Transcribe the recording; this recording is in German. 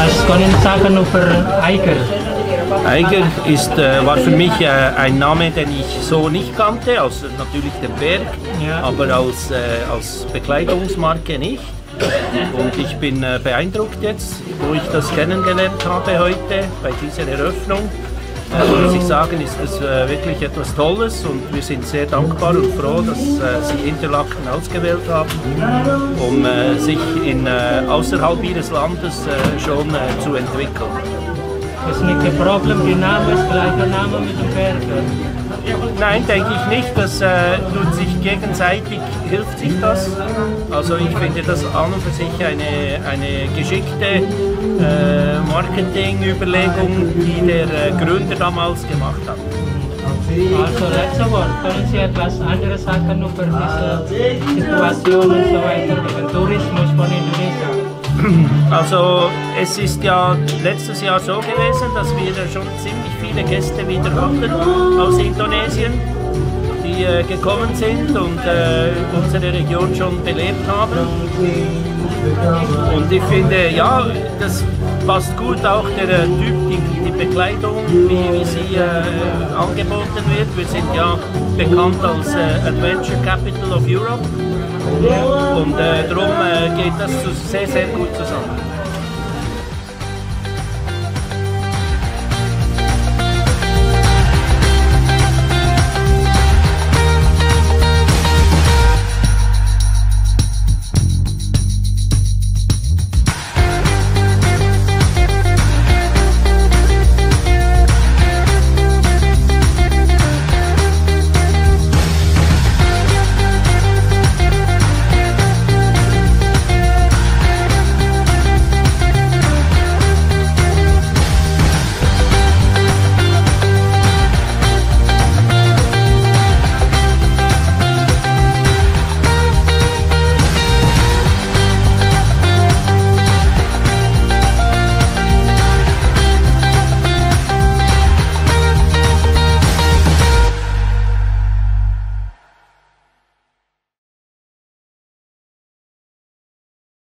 Was können Sie sagen über Eiger? Eiger war für mich ein Name, den ich so nicht kannte, außer natürlich den Berg, Ja. aber als Bekleidungsmarke nicht. Und ich bin beeindruckt jetzt, wo ich das kennengelernt habe heute bei dieser Eröffnung. Muss ich sagen, ist das wirklich etwas Tolles und wir sind sehr dankbar und froh, dass Sie Interlaken ausgewählt haben, um sich außerhalb Ihres Landes schon zu entwickeln. Das ist nicht ein Problem, die Name ist gleich der Name mit dem Berg. Nein, denke ich nicht. Das tut sich gegenseitig, hilft sich das. Also ich finde das an und für sich eine geschickte Marketingüberlegung, die der Gründer damals gemacht hat. Also letztes Wort, können Sie etwas anderes sagen über diese Situation und so weiter mit dem Tourismus von Indonesien? Also es ist ja letztes Jahr so gewesen, dass wir schon ziemlich viele Gäste wieder hatten aus Indonesien, die gekommen sind und unsere Region schon belebt haben. Und ich finde, ja, das passt gut auch der Typ, die Bekleidung, wie sie angeboten wird. Wir sind ja bekannt als Adventure Capital of Europe und darum geht das sehr, sehr gut zusammen.